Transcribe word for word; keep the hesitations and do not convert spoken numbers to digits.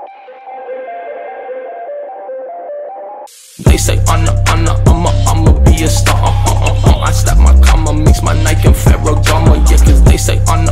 They say Anna, Anna, I'ma, I'ma be a star, uh, uh, uh, uh. I slap my comma, mix my Nike and Ferragamo, yeah, cause they say Anna,